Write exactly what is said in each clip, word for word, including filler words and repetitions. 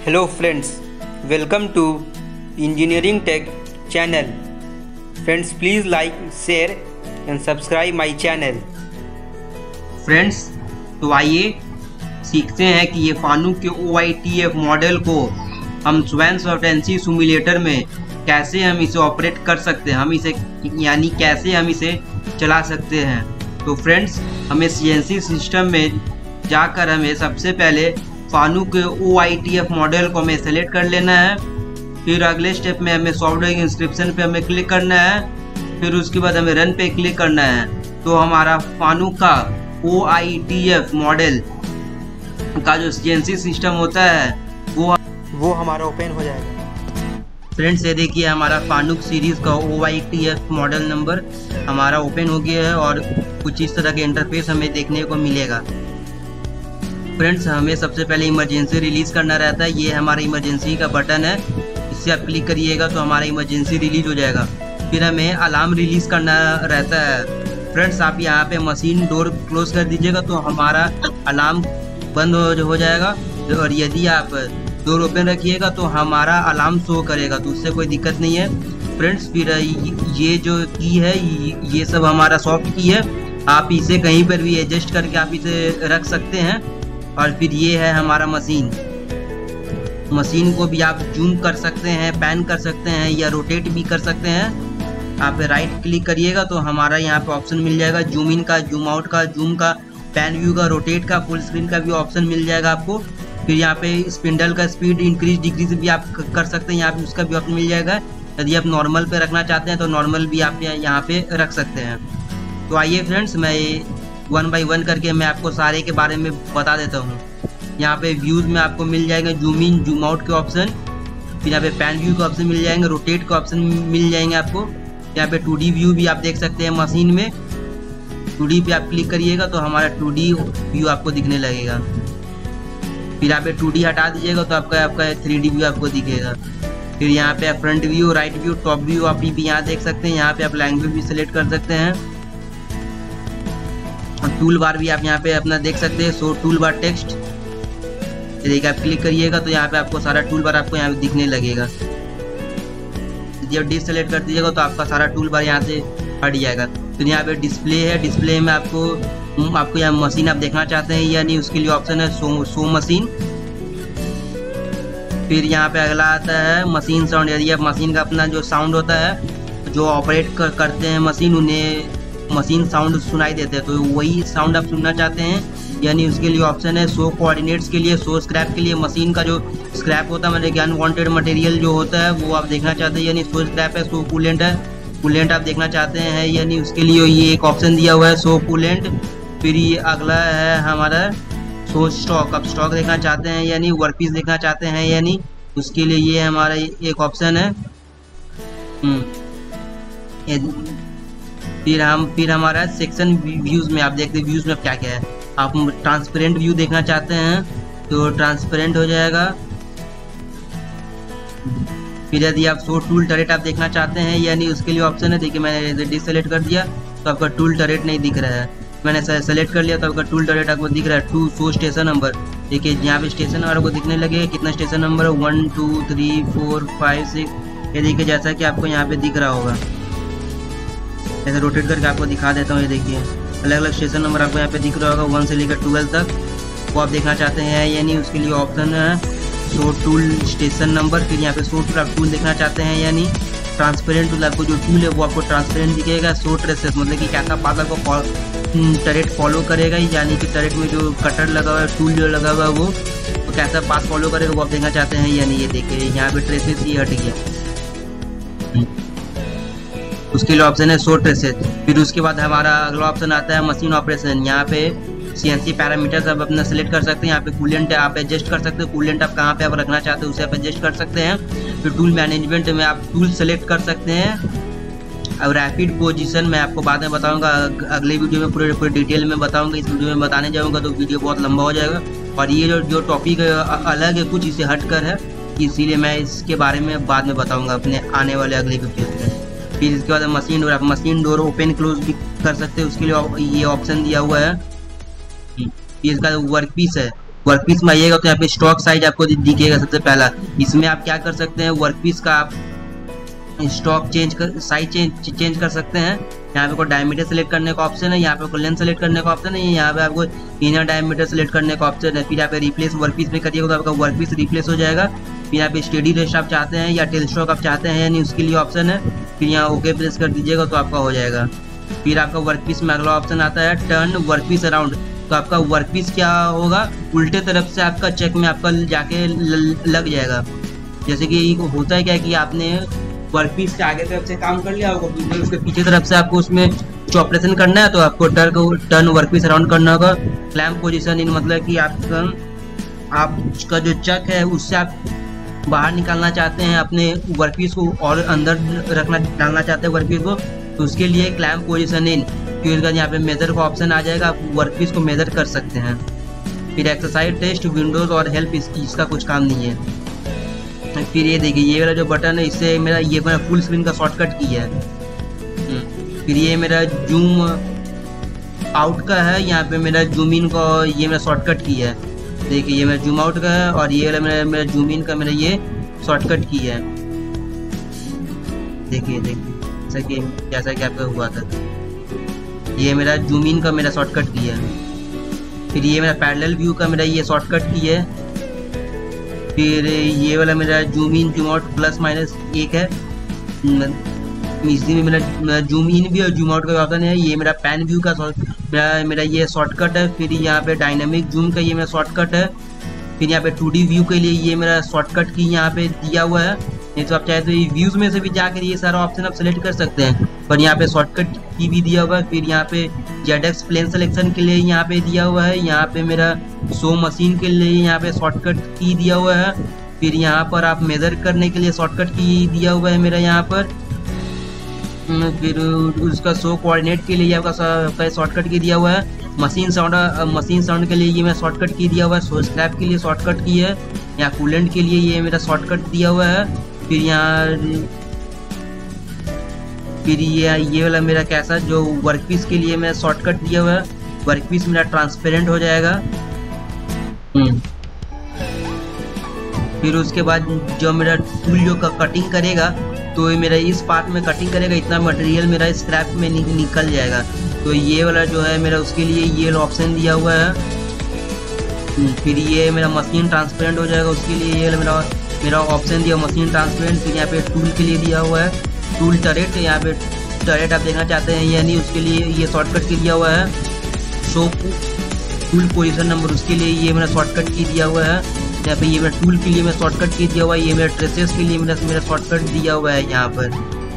Hello friends, welcome to Engineering Tech channel. Friends, please like, share and subscribe my channel. Friends, तो आइए सीखते हैं कि ये फानुक के O I T F model को हम स्वैन सॉफ्टेंसी सिमुलेटर में कैसे हम इसे ऑपरेट कर सकते हैं, हम इसे यानी कैसे हम इसे चला सकते हैं। तो फ्रेंड्स, हमें सी एन सी सिस्टम में जाकर हमें सबसे पहले फानुक के O I T F model को हमें सेलेक्ट कर लेना है। फिर अगले स्टेप में हमें सॉफ्टवेयर इंस्क्रिप्शन पे हमें क्लिक करना है। फिर उसके बाद हमें रन पे क्लिक करना है। तो हमारा फानुक का O I T F model का जो सी एन सी सिस्टम होता है वो वो हमारा ओपन हो जाएगा। फ्रेंड्स, ये देखिए हमारा फानुक सीरीज का O I T F model number हमारा ओपन हो गया है और कुछ इस तरह के इंटरफेस हमें देखने को मिलेगा। फ्रेंड्स, हमें सबसे पहले इमरजेंसी रिलीज करना रहता है। ये हमारा इमरजेंसी का बटन है, इससे आप क्लिक करिएगा तो हमारा इमरजेंसी रिलीज हो जाएगा। फिर हमें अलार्म रिलीज करना रहता है। फ्रेंड्स, आप यहाँ पे मशीन डोर क्लोज कर दीजिएगा तो हमारा अलार्म बंद हो, हो जाएगा। और यदि आप डोर ओपन रखिएगा तो हमारा अलार्म शो करेगा, तो उससे कोई दिक्कत नहीं है। फ्रेंड्स, फिर ये जो की है ये सब हमारा सॉफ्ट की है, आप इसे कहीं पर भी एडजस्ट करके आप इसे रख सकते हैं। और फिर ये है हमारा मशीन। मशीन को भी आप जूम कर सकते हैं, पैन कर सकते हैं या रोटेट भी कर सकते हैं। आप राइट क्लिक करिएगा तो हमारा यहाँ पे ऑप्शन मिल जाएगा जूम इन का, जूम आउट का, जूम का, पैन व्यू का, रोटेट का, फुल स्क्रीन का भी ऑप्शन मिल जाएगा आपको। फिर यहाँ पे स्पिंडल का स्पीड इंक्रीज डिक्रीज भी आप कर सकते हैं, यहाँ पे उसका भी ऑप्शन मिल जाएगा। यदि आप नॉर्मल पे रखना चाहते हैं तो नॉर्मल भी आप यहाँ पे रख सकते हैं। तो आइए फ्रेंड्स, मैं वन बाई वन करके मैं आपको सारे के बारे में बता देता हूँ। यहाँ पे व्यूज में आपको मिल जाएंगे जूम इन जूम आउट के ऑप्शन। फिर यहाँ पे पैन व्यू के ऑप्शन मिल जाएंगे, रोटेट के ऑप्शन मिल जाएंगे आपको। यहाँ पे टू डी व्यू भी आप देख सकते हैं मशीन में। टू डी पे आप क्लिक करिएगा तो हमारा टू डी व्यू आपको दिखने लगेगा। फिर यहाँ पे टू डी हटा दीजिएगा तो आपका आपका थ्री डी व्यू आपको दिखेगा। फिर यहाँ पे आप front view, right view, top view आप भी यहाँ देख सकते हैं। यहाँ पे आप लैंग्वेज भी सिलेक्ट कर सकते हैं। टूल बार भी आप यहाँ पे अपना देख सकते हैं, सो टूल बार टेक्स्ट। देखिए आप क्लिक करिएगा तो यहाँ पे आपको सारा टूल बार आपको यहाँ पे दिखने लगेगा। जब डिस सेलेक्ट कर दीजिएगा तो आपका सारा टूल बार यहाँ से हट जाएगा। फिर यहाँ पे डिस्प्ले है, डिस्प्ले में आपको आपको यहाँ मशीन आप देखना चाहते हैं या नहीं, उसके लिए ऑप्शन है शो शो मशीन। फिर यहाँ पे अगला आता है मशीन साउंड। यदि आप मशीन का अपना जो साउंड होता है, जो ऑपरेट कर, करते हैं मशीन, उन्हें मशीन साउंड सुनाई देते हैं, तो वही साउंड आप सुनना चाहते हैं यानी उसके लिए ऑप्शन है शो कोऑर्डिनेट्स के लिए, शो स्क्रैप के लिए। मशीन का जो स्क्रैप होता है मतलब अनवांटेड मटेरियल जो होता है वो आप देखना चाहते हैं यानी शो स्क्रैप है। शो कूलेंट है, कूलेंट आप देखना चाहते हैं यानी उसके लिए ये एक ऑप्शन दिया हुआ है शो कूलेंट। फिर ये अगला है हमारा शो स्टॉक। आप स्टॉक देखना चाहते हैं यानी वर्कपीस देखना चाहते हैं यानी उसके लिए ये हमारा एक ऑप्शन है। फिर हम फिर हमारा सेक्शन व्यूज में आप देखते हैं व्यूज में क्या क्या है। आप ट्रांसपेरेंट व्यू देखना चाहते हैं तो ट्रांसपेरेंट हो जाएगा। फिर यदि आप शो टूल टरेट आप देखना चाहते हैं यानी उसके लिए ऑप्शन है। देखिए मैंने डिससेलेक्ट कर दिया तो आपका टूल टरेट नहीं दिख रहा है। मैंने सेलेक्ट कर लिया तो आपका टूल टरेट आपको दिख रहा है। टू शो स्टेशन नंबर, देखिए यहाँ पे स्टेशन नंबर आपको दिखने लगेगा। कितना स्टेशन नंबर है, one two three four five six. ये देखिए जैसा कि आपको यहाँ पे दिख रहा होगा, ऐसे रोटेट करके आपको दिखा देता हूँ। ये देखिए अलग अलग स्टेशन नंबर आपको यहाँ पे दिख रहा होगा, वन से लेकर ट्वेल्व तक। वो आप देखना चाहते हैं यानी उसके लिए ऑप्शन है शो टूल स्टेशन नंबर। फिर यहाँ पे शो टूल आप टूल देखना चाहते हैं यानी ट्रांसपेरेंट टूल, आपको जो टूल है वो आपको ट्रांसपेरेंट दिखेगा। शो ट्रेसेस मतलब कि कैसा पाथ आपको टरेट फॉलो करेगा यानी कि टरेट में जो कटर लगा हुआ है, टूल जो लगा हुआ है वो तो कैसा पाथ फॉलो करेगा वो आप देखना चाहते हैं यानी ये देखिए यहाँ पे ट्रेसेस ये हट गया, उसके लिए ऑप्शन है शो ट्रेसेस। फिर उसके बाद हमारा अगला ऑप्शन आता है मशीन ऑपरेशन। यहाँ पे सी एन सी पैरामीटर्स आप अपना सेलेक्ट कर सकते हैं। यहाँ पे कूलेंट आप एडजस्ट कर सकते हैं, कूलेंट आप कहाँ पे आप रखना चाहते हैं उसे आप एडजस्ट कर सकते हैं। फिर टूल मैनेजमेंट में आप टूल सेलेक्ट कर सकते हैं। और रैपिड पोजीशन मैं आपको बाद में बताऊंगा, अगले वीडियो में पूरे पूरे डिटेल में बताऊंगा। इस वीडियो में बताने जाऊंगा तो वीडियो बहुत लंबा हो जाएगा और ये जो जो टॉपिक अलग है, कुछ इसे हट कर है, इसीलिए मैं इसके बारे में बाद में बताऊँगा अपने आने वाले अगले वीडियो में। फिर इसके बाद मशीन डोर, आप मशीन डोर ओपन क्लोज भी कर सकते हैं, उसके लिए ये ऑप्शन दिया हुआ है। इसका वर्क पीस है, वर्क पीस में आइएगा तो यहाँ पे स्टॉक साइज आपको दिखेगा सबसे पहला। इसमें आप क्या कर सकते हैं, वर्क पीस का आप स्टॉक चेंज कर साइज चेंज चेंज कर सकते हैं। यहाँ पे कोई डायमीटर सेलेक्ट करने का ऑप्शन है, यहाँ पे कोई लेंथ सेलेक्ट करने का ऑप्शन है, यहाँ पे आपको इनर डायमीटर सेलेक्ट करने का ऑप्शन है। फिर यहाँ पे रिप्लेस वर्क पीस में करिएगा तो आपका वर्क पीस रिप्लेस हो जाएगा। फिर यहाँ पे स्टेडी रेस्ट आप चाहते हैं या टेल स्ट्रोक आप चाहते हैं यानी उसके लिए ऑप्शन है। फिर यहाँ ओके प्रेस कर दीजिएगा तो आपका हो जाएगा। फिर आपका वर्क पीस में अगला ऑप्शन आता है टर्न वर्क पीस अराउंड। तो आपका वर्क पीस क्या होगा, उल्टे तरफ से आपका चेक में आपका जाके लग जाएगा। जैसे कि होता है क्या कि आपने वर्क पीस के आगे तरफ से काम कर लिया होगा, तो उसके पीछे तरफ से आपको उसमें जो ऑपरेशन करना है तो आपको turn turn work piece around करना होगा। क्लैम्प पोजीशन इन मतलब कि आपका आपका जो चक है उससे आप बाहर निकालना चाहते हैं अपने वर्क पीस को और अंदर रखना डालना चाहते हैं वर्क पीस को, तो उसके लिए क्लैम्प पोजीशन इन। फिर उसका यहाँ पे मेजर का ऑप्शन आ जाएगा, आप वर्क पीस को मेजर कर सकते हैं। फिर एक्सरसाइज टेस्ट विंडोज और हेल्प इस, इसका कुछ काम नहीं है। फिर ये देखिए ये वाला जो बटन है इससे मेरा ये मेरा फुल स्क्रीन का शॉर्टकट की है। फिर ये मेरा जूम आउट का है, यहाँ पे मेरा जूम इन का ये मेरा शॉर्टकट की है। देखिए ये मेरा जूम आउट का है और ये वाला मेरा मेरा जूम इन का मेरा ये शॉर्टकट की है। देखिए देखिए जैसा कि जैसा कि आपका हुआ था, ये मेरा जूम इन का मेरा शॉर्टकट की है। फिर ये मेरा पैरेलल व्यू का मेरा ये शॉर्टकट की है। फिर ये वाला मेरा zoom in zoom out plus minus एक है, इसी में मेरा जूम इन भी और जूम आउट का ऑप्शन है। ये मेरा पैन व्यू का मेरा मेरा ये शॉर्टकट है। फिर यहाँ पे डायनामिक जूम का ये मेरा शॉर्टकट है। फिर यहाँ पे टू डी व्यू के लिए ये मेरा शॉर्टकट की यहाँ पे दिया हुआ है। नहीं तो आप चाहे तो ये व्यूज में से भी जाकर ये सारा ऑप्शन आप सेलेक्ट कर सकते हैं, पर यहाँ पे शॉर्टकट की भी दिया हुआ है। फिर यहाँ पे जेड एक्स प्लेन सिलेक्शन के लिए यहाँ पे दिया हुआ है। यहाँ पे मेरा शो मशीन के लिए यहाँ पे शॉर्टकट की दिया हुआ है। फिर यहाँ पर आप मेजर करने के लिए शॉर्टकट की दिया हुआ है मेरा यहाँ पर। फिर उसका शो कोऑर्डिनेट के लिए आपका शॉर्टकट की दिया हुआ है। मशीन साउंड मशीन साउंड के लिए ये मेरा शॉर्टकट की दिया हुआ है। शो स्लैप के लिए शॉर्टकट की है। यहाँ कूलेंट के लिए ये मेरा शॉर्टकट दिया हुआ है। फिर यहाँ फिर ये ये वाला मेरा कैसा जो वर्क पीस के लिए मेरा शॉर्टकट दिया हुआ है। वर्क पीस मेरा ट्रांसपेरेंट हो जाएगा। फिर उसके बाद जो मेरा टूल जो कटिंग करेगा तो ये मेरा इस पार्ट में कटिंग करेगा, इतना मटेरियल मेरा स्क्रैप में नि, निकल जाएगा। तो ये वाला जो है मेरा उसके लिए ये ऑप्शन दिया हुआ है। फिर ये मेरा मशीन ट्रांसपेरेंट हो जाएगा, उसके लिए ये मेरा मेरा ऑप्शन दिया मशीन ट्रांसपेरेंट। फिर यहाँ पे टूल के लिए दिया हुआ है टूल टरेट, यहाँ पे टरेट आप देखना चाहते हैं या नहीं उसके लिए ये शॉर्टकट की दिया हुआ है। शो टूल पोजीशन नंबर उसके लिए ये मेरा शॉर्टकट की दिया हुआ है। यहाँ पे ये मेरा टूल के लिए मेरा शॉर्टकट की दिया हुआ है। ये मेरा ट्रेसेस के लिए मेरा मेरा शॉर्टकट दिया हुआ है यहाँ पर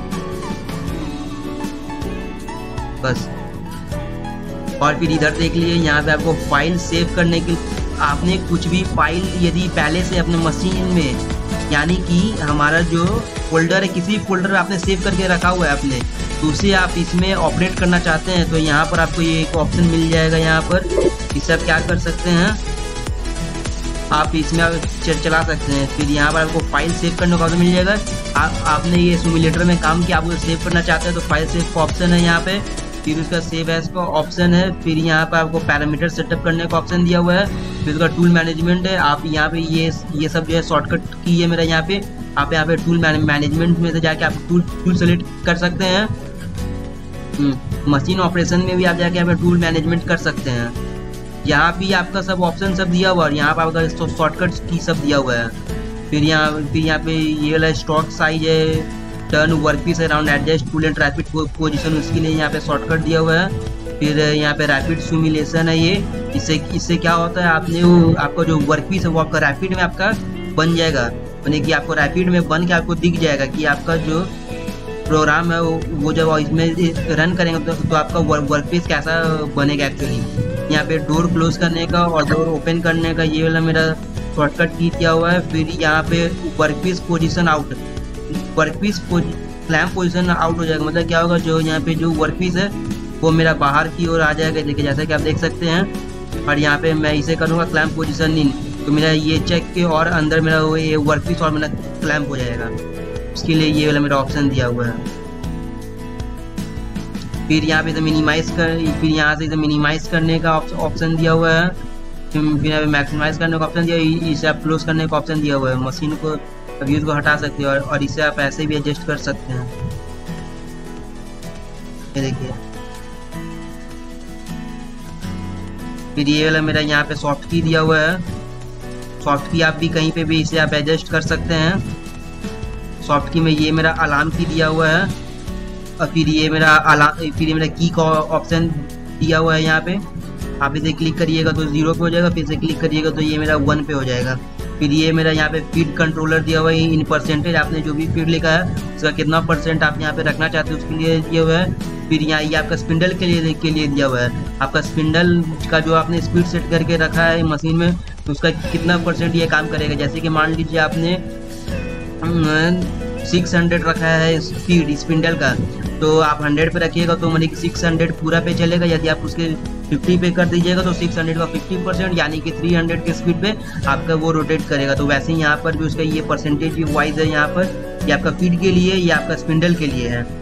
बस। और फिर इधर देख लीजिए यहाँ पे आपको फाइल सेव करने के आपने कुछ भी फाइल यदि पहले से अपने मशीन में यानी कि हमारा जो फोल्डर है किसी फोल्डर में आपने सेव करके रखा हुआ है आपने, तो उसे आप इसमें ऑपरेट करना चाहते हैं तो यहाँ पर आपको ये एक ऑप्शन मिल जाएगा। यहाँ पर इसे आप क्या कर सकते हैं, आप इसमें आप चला सकते हैं। फिर यहाँ पर आपको फाइल सेव करने का ऑप्शन मिल जाएगा। आप आपने ये सिमुलेटर में काम किया, आप उसे सेव करना चाहते हैं तो फाइल सेव का ऑप्शन है यहाँ पे। फिर उसका सेव एज का ऑप्शन है। फिर यहाँ पर आपको पैरामीटर सेटअप करने का ऑप्शन दिया हुआ है। फिर उसका टूल मैनेजमेंट है। आप यहाँ पे ये ये सब जो है शॉर्टकट की है मेरा यहाँ पे। आप यहाँ पे टूल मैनेजमेंट में से जाके आप टूल टूल सेलेक्ट कर सकते हैं। मशीन ऑपरेशन में भी आप जाके यहाँ पे टूल मैनेजमेंट कर सकते हैं। यहाँ भी आपका सब ऑप्शन सब दिया हुआ है और यहाँ पर आपका शॉर्टकट की सब दिया हुआ है। फिर यहाँ फिर यहाँ पे ये वाला स्टॉक साइज है, turn work piece around adjust tool and rapid position उसके लिए यहाँ पे शॉर्टकट दिया हुआ है। फिर यहाँ पे रैपिड सिमुलेशन है ये। इससे इससे क्या होता है, आपने वो आपका जो वर्क पीस है वो आपका रैपिड में आपका बन जाएगा, यानी कि आपको रैपिड में बन के आपको दिख जाएगा कि आपका जो प्रोग्राम है वो, वो जब इसमें रन करेंगे तो, तो आपका वर्क पीस कैसा बनेगा एक्चुअली। यहाँ पे डोर क्लोज करने का और डोर ओपन करने का ये वाला मेरा शॉर्टकट की दिया हुआ है। फिर यहाँ पे work piece position out, work piece clamp position out हो जाएगा, मतलब क्या होगा जो यहाँ पे जो वर्क पीस है वो मेरा बाहर की ओर आ जाएगा। देखिए जैसा कि आप देख सकते हैं। और यहाँ पे मैं इसे करूँगा क्लैम्प पोजीशन इन, तो मेरा ये चेक के और अंदर मेरा वो ये वर्क पीस और मेरा क्लैम्प हो जाएगा। उसके लिए ये वाला मेरा ऑप्शन दिया हुआ है। फिर यहाँ पे इसे मिनिमाइज कर फिर यहाँ से इसे मिनिमाइज करने का ऑप्शन दिया हुआ है। फिर यहाँ पे मैक्सिमाइज करने का ऑप्शन दिया, इसे आप क्लोज करने का ऑप्शन दिया हुआ है। मशीन को व्यूज को हटा सकते हो और, और इसे आप ऐसे भी एडजस्ट कर सकते हैं। ये देखिए, फिर ये वाला मेरा यहाँ पे सॉफ्ट की दिया हुआ है। सॉफ्ट की आप भी कहीं पे भी इसे आप एडजस्ट कर सकते हैं। सॉफ्ट की में ये मेरा अलार्म की दिया हुआ है और फिर ये मेरा अलार्म फिर ये मेरा की का ऑप्शन दिया हुआ है। यहाँ पे आप इसे क्लिक करिएगा तो जीरो पे हो जाएगा, फिर से क्लिक करिएगा तो ये मेरा वन पे हो जाएगा। फिर ये मेरा यहाँ पे फीड कंट्रोलर दिया हुआ है, इन परसेंटेज आपने जो भी फीड लिखा है उसका कितना परसेंट आप यहाँ पे रखना चाहते हो उसके लिए दिया हुआ है। फिर यहाँ ये आपका स्पिंडल के लिए के लिए दिया हुआ है, आपका स्पिंडल का जो आपने स्पीड सेट करके रखा है मशीन में तो उसका कितना परसेंट ये काम करेगा। जैसे कि मान लीजिए आपने सिक्स हंड्रेड रखा है स्पीड स्पिंडल का, तो आप हंड्रेड पे रखिएगा तो मतलब सिक्स हंड्रेड पूरा पे चलेगा। यदि आप उसके फिफ्टी पे कर दीजिएगा तो सिक्स हंड्रेड का फिफ्टी परसेंट यानी कि थ्री हंड्रेड के स्पीड पे आपका वो रोटेट करेगा। तो वैसे ही यहाँ पर भी उसका ये परसेंटेज वाइज है, यहाँ पर ये आपका फीड के लिए, ये आपका स्पिंडल के लिए है।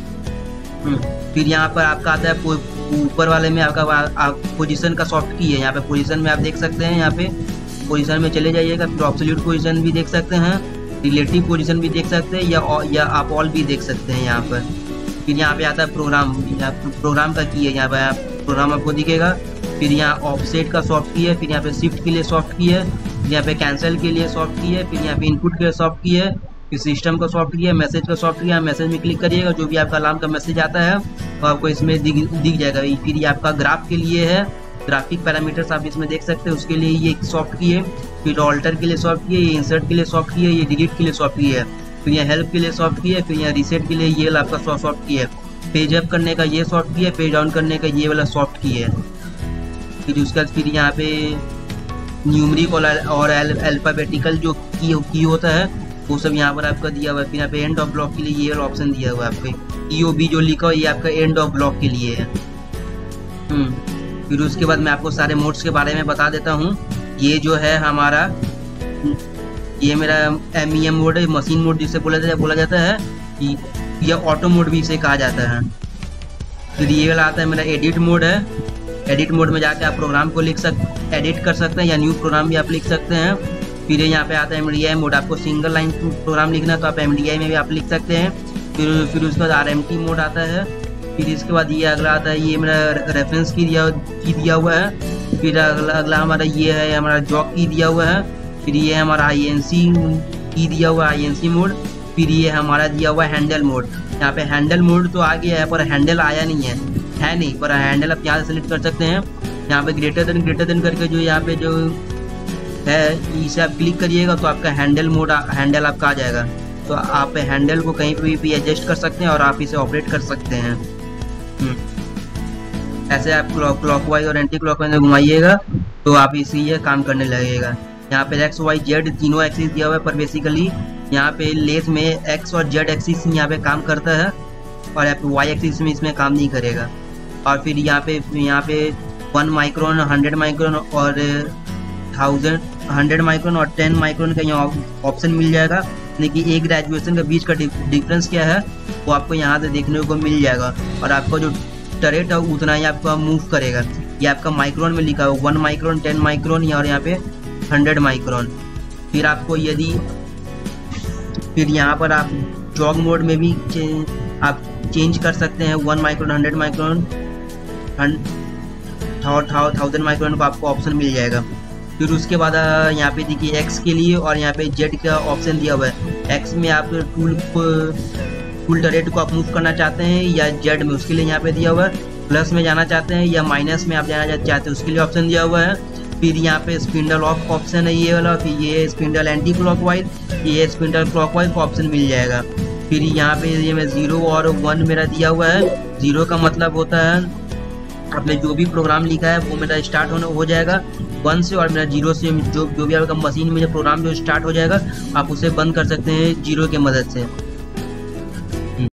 फिर यहाँ पर आपका आता है ऊपर वाले में आपका आप पोजीशन का सॉफ्ट की है। यहाँ पे पोजीशन में आप देख सकते हैं, यहाँ पे पोजीशन में चले जाइएगा, फिर ऑब्सोल्यूट पोजीशन भी देख सकते हैं, रिलेटिव पोजीशन भी देख सकते हैं, या या आप ऑल भी देख सकते हैं यहाँ पर। फिर यहाँ पे आता है प्रोग्राम, प्रोग्राम का की है, यहाँ पे आप प्रोग्राम आपको दिखेगा। फिर यहाँ ऑफसेट का सॉफ्ट की है, फिर यहाँ पे शिफ्ट के लिए सॉफ्ट की है, फिर यहाँ पे कैंसिल के लिए सॉफ्ट की है, फिर यहाँ पे इनपुट के लिए सॉफ्ट की है, फिर सिस्टम का सॉफ्ट की है, मैसेज का सॉफ्ट किया। मैसेज में क्लिक करिएगा, जो भी आपका अलार्म का मैसेज आता है तो आपको इसमें दिख दिख जाएगा। फिर ये आपका ग्राफ के लिए है, ग्राफिक पैरामीटर्स आप इसमें देख सकते हैं, उसके लिए ये सॉफ्ट की है। फिर ऑल्टर के लिए सॉफ्ट की है, ये इंसर्ट के लिए सॉफ्ट की है, ये डिलीट के लिए सॉफ्ट की है, फिर यहाँ हेल्प के लिए सॉफ्ट की है, फिर यहाँ रिसेट के लिए ये वाला आपका सॉफ्ट की है, पेज अप करने का ये सॉफ्ट की है, पेज डाउन करने का ये वाला सॉफ्ट की है। फिर उसके बाद फिर यहाँ पे न्यूमरिक और अल्फाबेटिकल जो की, की होता है वो सब यहाँ पर आपका दिया हुआ है। फिर यहाँ पे एंड ऑफ ब्लॉक के लिए ये वाला ऑप्शन दिया हुआ है आपको, ई ओ बी जो लिखा हुआ है ये आपका एंड ऑफ ब्लॉक के लिए है। हम्म फिर उसके बाद मैं आपको सारे मोड्स के बारे में बता देता हूँ। ये जो है हमारा, ये मेरा एम ई एम मोड है, मशीन मोड जिसे बोला जाता है बोला जाता है या ऑटो मोड भी इसे कहा जाता है। फिर ये वाला आता है मेरा एडिट मोड है। एडिट मोड में जाके आप प्रोग्राम को लिख सक एडिट कर सकते हैं या न्यू प्रोग्राम भी आप लिख सकते हैं। फिर यहाँ पे आता है एम डी आई मोड, आपको सिंगल लाइन प्रोग्राम लिखना है तो आप एम डी आई में भी आप लिख सकते हैं। फिर फिर उसके बाद आर एम टी मोड आता है। फिर इसके बाद ये अगला आता है, ये मेरा रेफरेंस की दिया की दिया हुआ है। फिर अगला अगला हमारा ये है हमारा जॉक की दिया हुआ है। फिर ये हमारा आई एन सी की दिया हुआ है, आई एन सी मोड। फिर ये हमारा दिया हुआ है हैंडल मोड। यहाँ पे हैंडल मोड तो आ गया है पर हैंडल आया नहीं है है नहीं पर हैंडल आप यहाँ से सेलेक्ट कर सकते हैं। यहाँ पे ग्रेटर देन ग्रेटर देन करके जो यहाँ पे जो है इसे आप क्लिक करिएगा तो आपका हैंडल मोड हैंडल आपका आ जाएगा। तो आप हैंडल को कहीं पे भी एडजस्ट कर सकते हैं और आप इसे ऑपरेट कर सकते हैं। ऐसे आप क्लॉक वाइज और एंटी क्लॉक वाइज घुमाइएगा तो आप इसी ये काम करने लगेगा। यहाँ पे एक्स वाई जेड तीनों एक्सिस दिया हुआ है पर बेसिकली यहाँ पे लेस में एक्स और जेड एक्सिस यहाँ पे काम करता है और वाई एक्सिस में इसमें काम नहीं करेगा। और फिर यहाँ पे यहाँ पे वन माइक्रोन, हंड्रेड माइक्रोन और थाउजेंड हंड्रेड माइक्रोन और टेन माइक्रोन का यहाँ ऑप्शन मिल जाएगा। यानी कि एक ग्रेजुएशन के बीच का डिफरेंस क्या है वो आपको यहाँ से देखने को मिल जाएगा। और आपका जो टरेट है उतना ही आपका मूव करेगा। ये आपका माइक्रोन में लिखा है, वन माइक्रोन, टेन माइक्रोन और यहाँ पे हंड्रेड माइक्रोन। फिर आपको यदि फिर यहाँ पर आप जॉग मोड में भी चे, आप चेंज कर सकते हैं। One micron, hundred micron, thousand micron का आपको ऑप्शन मिल जाएगा। फिर उसके बाद यहाँ पे देखिए एक्स के लिए और यहाँ पे जेड का ऑप्शन दिया हुआ है। एक्स में आप टूल टूल टरेट को आप मूव करना चाहते हैं या जेड में, उसके लिए यहाँ पे दिया हुआ है। प्लस में जाना चाहते हैं या माइनस में आप जाना चाहते हैं उसके लिए ऑप्शन दिया हुआ है। फिर यहाँ पे स्पिंडल ऑफ ऑप्शन है ये वाला। फिर ये स्पिंडल एंटी क्लॉकवाइज, ये स्पिंडल क्लॉकवाइज का ऑप्शन मिल जाएगा। फिर यहाँ पे ये मैं जीरो और वन मेरा दिया हुआ है। जीरो का मतलब होता है आपने जो भी प्रोग्राम लिखा है वो मेरा स्टार्ट होना हो जाएगा वन से, और मेरा जीरो से जो जो भी आपका मशीन में जो प्रोग्राम जो स्टार्ट हो जाएगा आप उसे बंद कर सकते हैं जीरो के मदद से।